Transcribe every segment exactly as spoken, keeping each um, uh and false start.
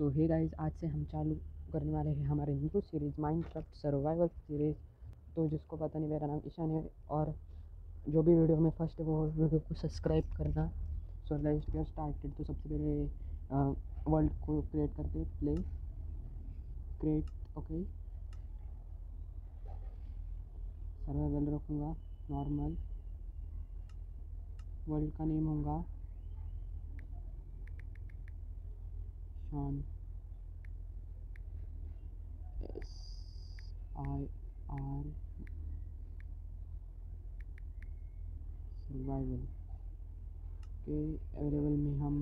सो hey guys, आज से हम चालू करने वाले हैं हमारे new series Minecraft survival series. तो जिसको पता नहीं, मेरा नाम ईशान है और जो भी वीडियो में फर्स्ट है वो वीडियो को सब्सक्राइब करना। So let's get started. तो सबसे पहले वर्ल्ड को क्रिएट करते, प्ले क्रिएट, ओके। सर्वाइवल रखूँगा, नॉर्मल। वर्ल्ड का नेम होगा Shaan, S I R survival के। अवेलेबल में हम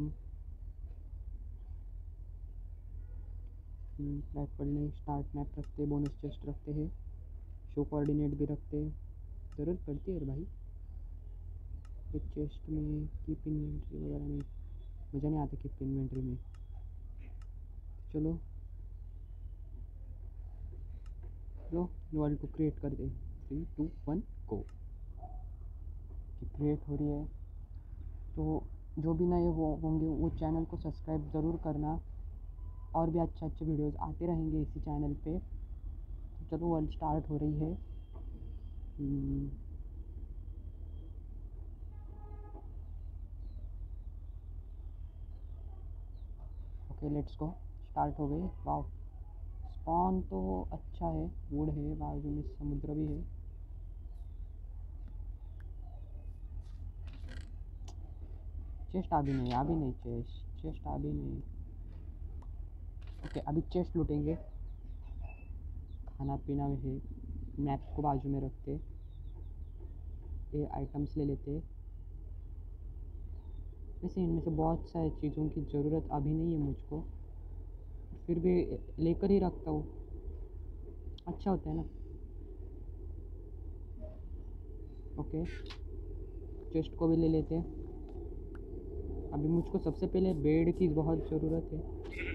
फ्लैट पढ़ने, स्टार्ट मैप रखते, बोनस चेस्ट रखते हैं, शो कोऑर्डिनेट भी रखते। ज़रूरत पड़ती है भाई एक चेस्ट में। कीप इन्वेंट्री वगैरह नहीं, मज़ा नहीं आता कीप इन्वेंट्री में। चलो चलो वर्ल्ड को क्रिएट कर दे। Three two one go. Create हो रही है। तो जो भी नए वो होंगे वो चैनल को सब्सक्राइब ज़रूर करना, और भी अच्छे अच्छे वीडियोस आते रहेंगे इसी चैनल पे। तो चलो वर्ल्ड स्टार्ट हो रही है। ओके लेट्स गो, स्टार्ट हो गई। वाह, स्पॉन तो अच्छा है, वुड है, बाजू में समुद्र भी है। चेस्ट अभी नहीं, अभी नहीं, चेस्ट चेस्ट अभी नहीं। ओके अभी चेस्ट लूटेंगे। खाना पीना भी है, मैप को बाजू में रखते, ये आइटम्स ले लेते। वैसे इनमें से बहुत सारी चीज़ों की ज़रूरत अभी नहीं है मुझको, फिर भी लेकर ही रखता हूँ, अच्छा होता है ना। ओके चेस्ट को भी ले लेते हैं। अभी मुझको सबसे पहले बेड की बहुत ज़रूरत है,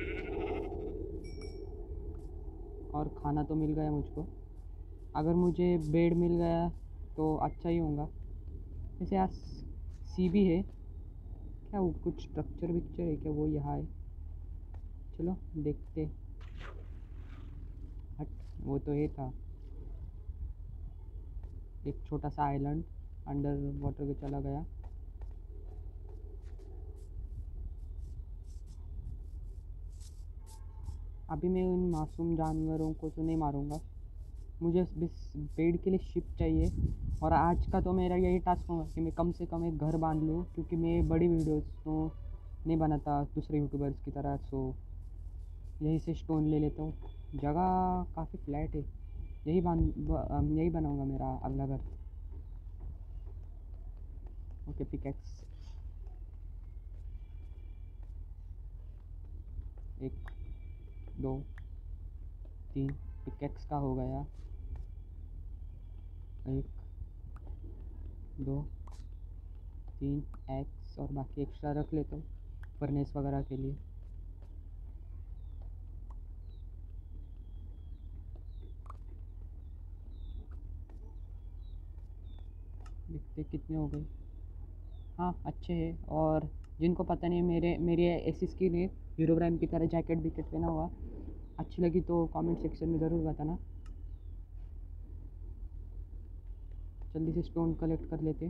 और खाना तो मिल गया मुझको। अगर मुझे बेड मिल गया तो अच्छा ही होगा। वैसे आज सी भी है क्या, वो कुछ स्ट्रक्चर विक्चर है क्या, वो यहाँ है। चलो देखते। हट, वो तो ये था एक छोटा सा आइलैंड अंडर वाटर के चला गया। अभी मैं उन मासूम जानवरों को तो नहीं मारूंगा, मुझे बस पेड़ के लिए शिप चाहिए। और आज का तो मेरा यही टास्क होगा कि मैं कम से कम एक घर बांध लूँ, क्योंकि मैं बड़ी वीडियोस तो नहीं बनाता दूसरे यूट्यूबर्स की तरह। सो यहीं से स्टोन ले लेता हूँ, जगह काफ़ी फ्लैट है। यही बांध यही बनाऊँगा मेरा अगला घर। ओके पिकैक्स, एक दो तीन, पिकैक्स का हो गया। एक दो तीन एक्स, और बाकी एक्स्ट्रा रख लेता हूँ फर्नेस वगैरह के लिए। देखते कितने हो गए। हाँ अच्छे हैं, और जिनको पता नहीं मेरे मेरी ऐसी स्किन है हीरो ब्राइम की तरह जैकेट विकेट पहना हुआ, अच्छी लगी तो कमेंट सेक्शन में ज़रूर बताना। जल्दी से स्टोन कलेक्ट कर लेते।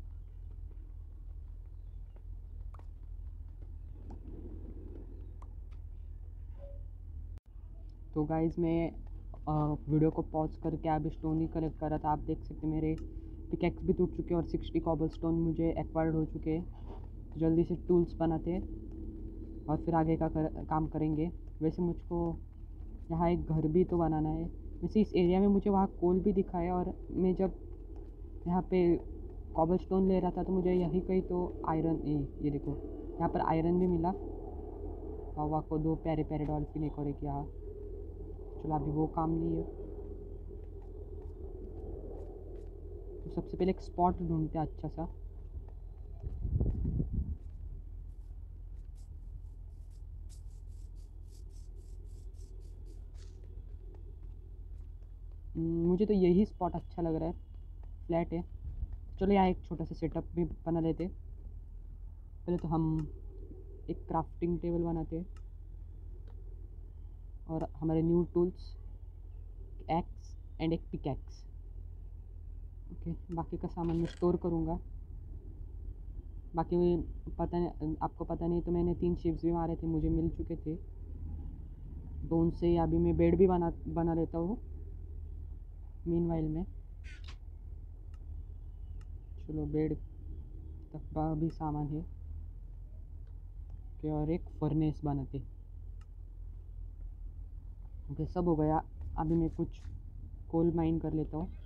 तो गाइज़ मैं वीडियो को पॉज करके अभी स्टोन ही कलेक्ट कर रहा था। आप देख सकते मेरे पिकैक्स भी टूट चुके हैं और सिक्सटी कॉबल स्टोन मुझे एक्वायर्ड हो चुके हैं। तो जल्दी से टूल्स बनाते हैं और फिर आगे का कर, काम करेंगे। वैसे मुझको यहाँ एक घर भी तो बनाना है। वैसे इस एरिया में मुझे वहाँ कोल भी दिखा है, और मैं जब यहाँ पे कॉबल स्टोन ले रहा था तो मुझे यही कहीं तो आयरन, ये ये देखो यहाँ पर आयरन भी मिला। और वहाँ को दो प्यारे प्यारे डॉल्फिन एक और एक यहाँ। चलो अभी वो काम नहीं है, तो सबसे पहले एक स्पॉट ढूंढते हैं अच्छा सा। मुझे तो यही स्पॉट अच्छा लग रहा है, फ्लैट है। चलो यहाँ एक छोटा सा सेटअप भी बना लेते। पहले तो हम एक क्राफ्टिंग टेबल बनाते हैं। और हमारे न्यू टूल्स एक्स एंड एक पिकैक्स। ओके, बाकी का सामान मैं स्टोर करूँगा। बाकी पता नहीं, आपको पता नहीं तो मैंने तीन शिप्स भी मारे थे, मुझे मिल चुके थे, तो उनसे अभी मैं बेड भी बना बना लेता हूँ मीनवाइल में। चलो, बेड तक का भी सामान है। ओके, और एक फर्नेस बनाते। ओके, सब हो गया। अभी मैं कुछ कोल माइन कर लेता हूँ।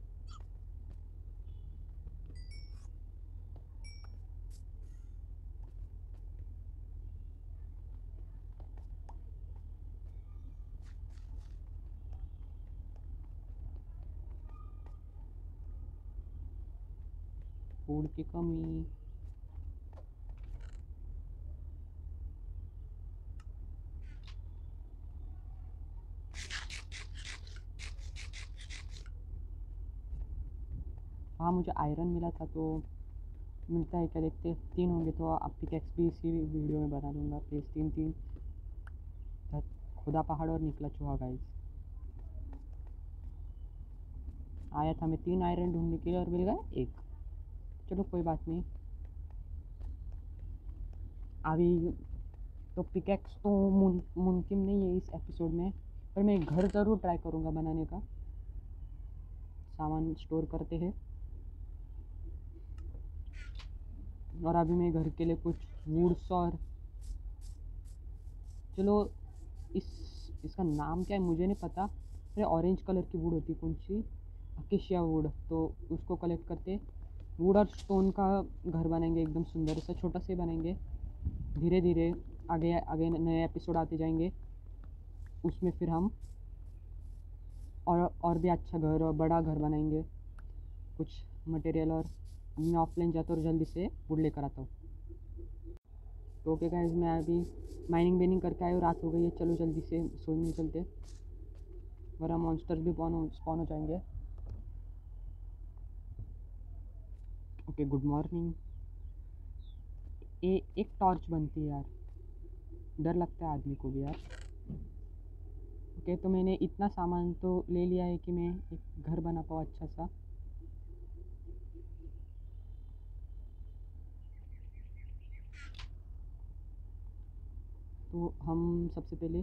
फूड की कमी। हाँ, मुझे आयरन मिला था, तो मिलता है क्या देखते। तीन होंगे तो आप पिकैक्स भी इसी वीडियो में बना दूंगा। प्लीज़, तीन तीन। खुदा पहाड़ और निकला चूहा गाइस। आया था मैं तीन आयरन ढूंढने के लिए और मिल गया एक। चलो, कोई बात नहीं। अभी तो पिकैक्स तो मुन, मुमकिन नहीं है इस एपिसोड में, पर मैं घर ज़रूर ट्राई करूँगा बनाने का। सामान स्टोर करते हैं। और अभी मैं घर के लिए कुछ वुड्स और, चलो, इस इसका नाम क्या है मुझे नहीं पता। अरे, ऑरेंज कलर की वुड होती कौन सी, अकेशिया वुड, तो उसको कलेक्ट करते। वुड और स्टोन का घर बनाएंगे, एकदम सुंदर सा, छोटा से बनाएंगे। धीरे धीरे आगे आगे नए एपिसोड आते जाएंगे, उसमें फिर हम और और भी अच्छा घर और बड़ा घर बनाएंगे। कुछ मटेरियल और मैं ऑफलाइन जाता हूँ और जल्दी से वुड लेकर आता हूँ। तो ओके गाइस, मैं अभी माइनिंग बेनिंग करके आया हूँ, रात हो गई है। चलो जल्दी से सोने चलते, वरना मॉन्स्टर्स भी स्पॉन हो स्पॉन हो जाएंगे। Okay, good morning. ए एक टॉर्च बनती है यार, डर लगता है आदमी को भी यार। ओके, तो मैंने इतना सामान तो ले लिया है कि मैं एक घर बना पाऊँ अच्छा सा। तो हम सबसे पहले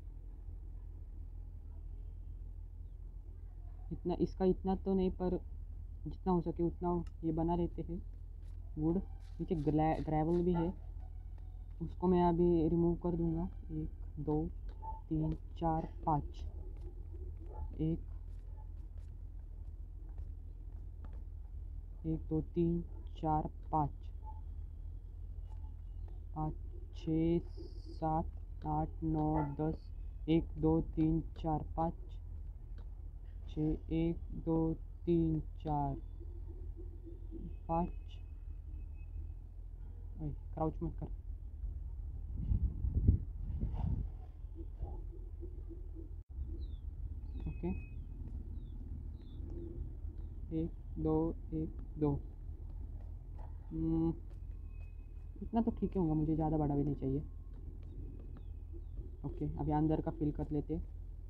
इतना, इसका इतना तो नहीं, पर जितना हो सके उतना ये बना लेते हैं वुड। नीचे ग्रेवल भी है, उसको मैं अभी रिमूव कर दूंगा। एक, दो, तीन, चार, पाँच। एक एक दो तीन चार पाँच। पाँच, छः, सात, आठ, नौ, दस। एक दो तीन चार पाँच छः। एक दो तीन चार पाँच। क्राउच मत कर। ओके, एक दो एक दो। हम्म, इतना तो ठीक ही होगा, मुझे ज़्यादा बड़ा भी नहीं चाहिए। ओके, अभी अंदर का फिल कर लेते।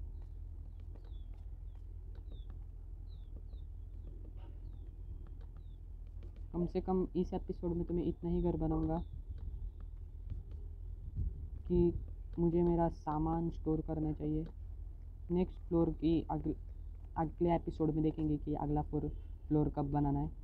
कम से कम इस एपिसोड में तो मैं इतना ही घर बनाऊंगा कि मुझे मेरा सामान स्टोर करना चाहिए। नेक्स्ट फ्लोर की अगले अगले एपिसोड में देखेंगे कि अगला फ्लोर फ्लोर कब बनाना है।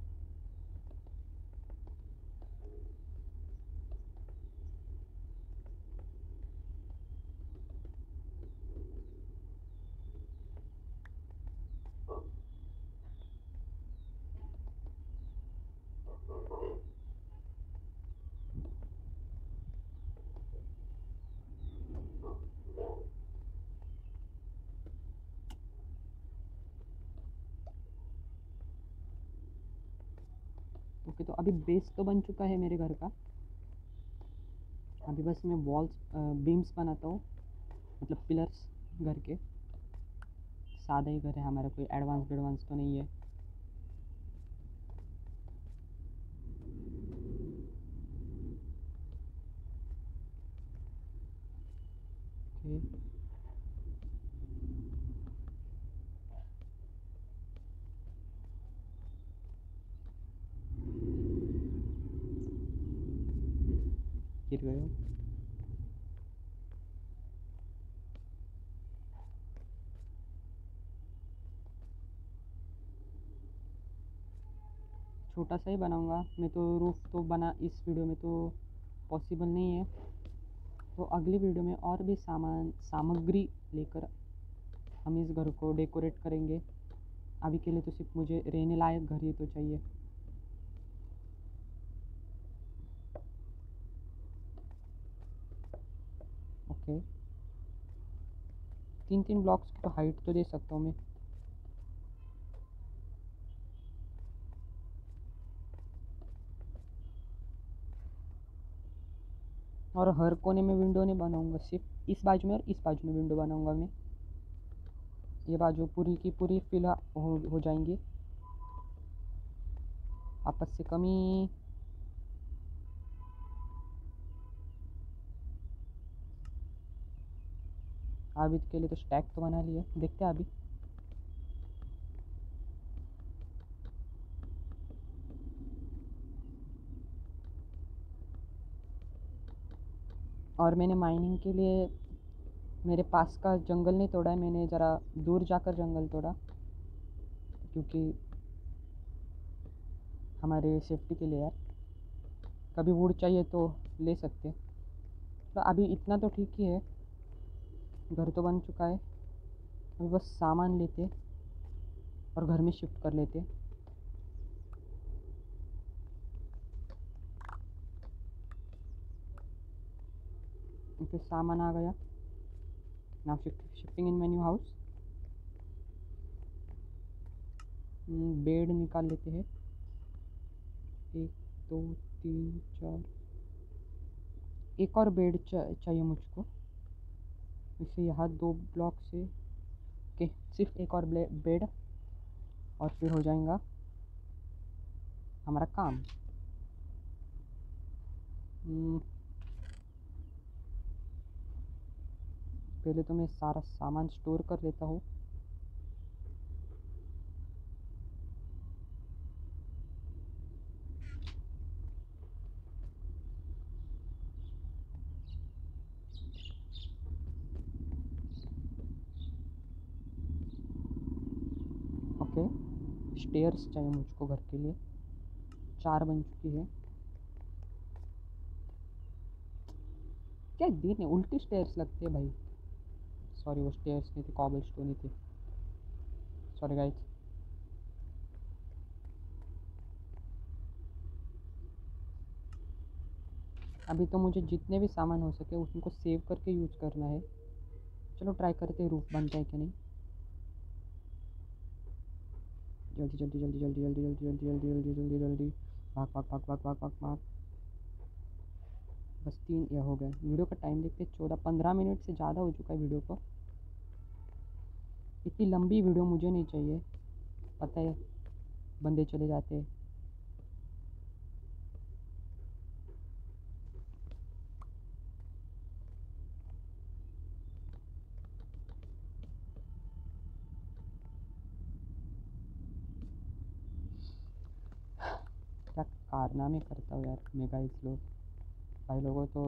ओके, तो अभी बेस तो बन चुका है मेरे घर का। अभी बस मैं वॉल्स बीम्स बनाता हूँ, मतलब पिलर्स घर के। सादा ही घर है हमारा, कोई एडवांस एडवांस तो नहीं है। ओके, गए हो। छोटा सा ही बनाऊंगा मैं तो, रूफ तो बना इस वीडियो में तो पॉसिबल नहीं है। तो अगली वीडियो में और भी सामान सामग्री लेकर हम इस घर को डेकोरेट करेंगे। अभी के लिए तो सिर्फ मुझे रहने लायक घर ही तो चाहिए। ओके, तीन तीन ब्लॉक्स की तो हाइट तो दे सकता हूँ मैं। और हर कोने में विंडो नहीं बनाऊंगा, सिर्फ इस बाजू में और इस बाजू में विंडो बनाऊंगा मैं। ये बाजू पूरी की पूरी फिलहाल हो, हो जाएंगी। आपस से कमी। अभी के लिए तो स्टैक तो बना लिया, देखते हैं अभी। और मैंने माइनिंग के लिए मेरे पास का जंगल नहीं तोड़ा है, मैंने ज़रा दूर जाकर जंगल तोड़ा, क्योंकि हमारे सेफ्टी के लिए यार। कभी वुड चाहिए तो ले सकते हैं। तो अभी इतना तो ठीक ही है, घर तो बन चुका है। अभी बस सामान लेते और घर में शिफ्ट कर लेते। तो सामान आ गया। Now shifting in my new house. Bed निकाल लेते हैं। एक दो तीन चार, एक और बेड चा, चाहिए मुझको। इसे यहाँ दो ब्लॉक से के सिर्फ एक और बेड और फिर हो जाएगा हमारा काम। हम्म, पहले तो मैं सारा सामान स्टोर कर लेता हूँ। ओके, स्टेयर्स चाहिए मुझको घर के लिए, चार बन चुकी है। क्या दिन है, उल्टी स्टेयर्स लगते हैं भाई। सॉरी, वो स्टेयर्स नहीं थे, कॉबल स्टोन ही थे। Sorry guys. अभी तो मुझे जितने भी सामान हो सके उनको सेव करके यूज करना है। चलो ट्राई करते हैं रूफ बनता है कि नहीं। जल्दी जल्दी जल्दी जल्दी जल्दी जल्दी जल्दी जल्दी जल्दी जल्दी जल्दी भाग भाग भाग भाग भाग भाग भाग। बस तीन ये हो गए। वीडियो का टाइम देखते, चौदह पंद्रह मिनट से ज़्यादा हो चुका है वीडियो को। इतनी लंबी वीडियो मुझे नहीं चाहिए, पता है बंदे चले जाते हैं। क्या कारनामे करता हूँ यार मैं गाइस लोग, भाई लोगों तो।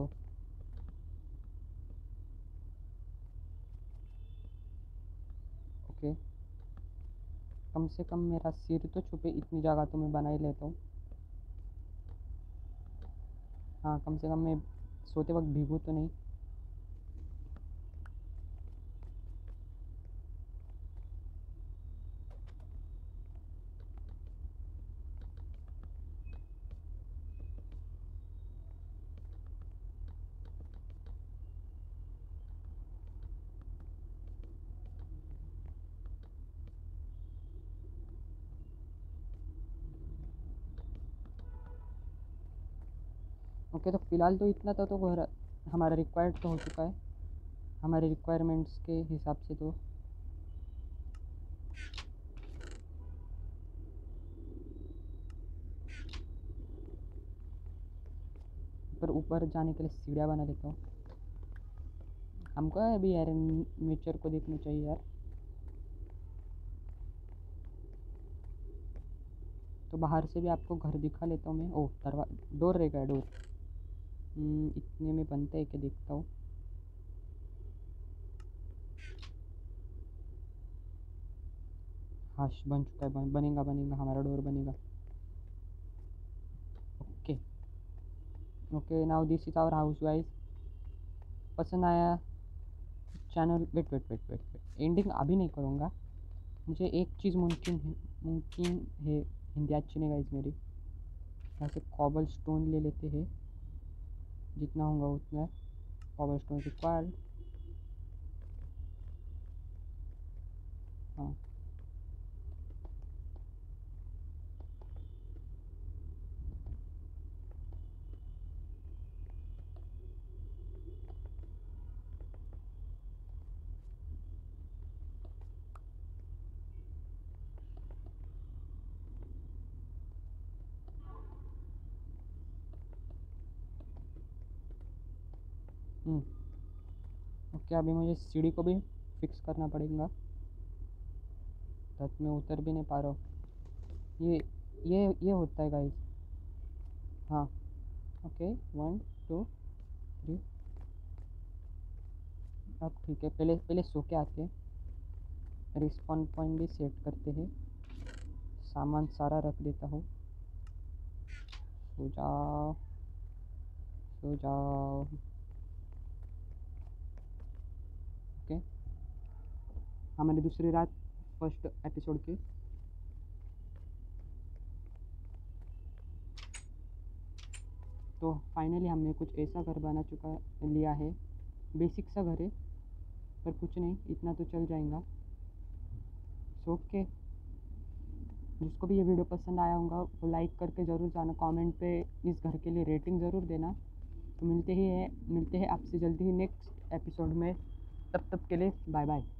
ओके, कम से कम मेरा सिर तो छुपे इतनी जगह तो मैं बना ही लेता हूँ। हाँ, कम से कम मैं सोते वक्त भीगू तो नहीं। ओके, तो फ़िलहाल तो इतना था तो घर हमारा रिक्वायर्ड तो हो चुका है, हमारे रिक्वायरमेंट्स के हिसाब से तो। पर ऊपर जाने के लिए सीढ़ियाँ बना लेता हूँ। हमको अभी यार नेचर को देखना चाहिए यार। तो बाहर से भी आपको घर दिखा लेता हूँ मैं। ओह, दरवा डोर रहेगा, डोर। हम्म, इतने में बनता है कि देखता हूँ। हाँ बन चुका है, बन, बनेगा बनेगा हमारा डोर बनेगा। Okay okay now this is our house guys. पसंद आया channel. Wait wait wait wait wait ending अभी नहीं करूँगा। मुझे एक चीज़ मुमकिन है, मुमकिन है। हिंदी अच्छी नहीं गाइस मेरी। यहाँ से कॉबल स्टोन ले लेते हैं, जितना होगा उतना कॉबल स्टोन रिक्वायर्ड। हाँ हम्म ओके अभी मुझे सीढ़ी को भी फिक्स करना पड़ेगा, तब मैं उतर भी नहीं पा रहा हूँ। ये ये ये होता है गाइस। हाँ ओके वन टू थ्री। अब ठीक है, पहले पहले सो के आते हैं। रिस्पॉन पॉइंट भी सेट करते हैं। सामान सारा रख देता हूँ। सो जाओ सो जाओ। ओके हमारी दूसरी रात फर्स्ट एपिसोड की। तो फाइनली हमने कुछ ऐसा घर बना चुका लिया है। बेसिक सा घर है, पर कुछ नहीं, इतना तो चल जाएगा। सो ओके, जिसको भी ये वीडियो पसंद आया होगा वो लाइक करके ज़रूर जाना, कमेंट पे इस घर के लिए रेटिंग ज़रूर देना। तो मिलते ही है मिलते हैं आपसे जल्दी ही नेक्स्ट एपिसोड में। तब तक के लिए बाय बाय।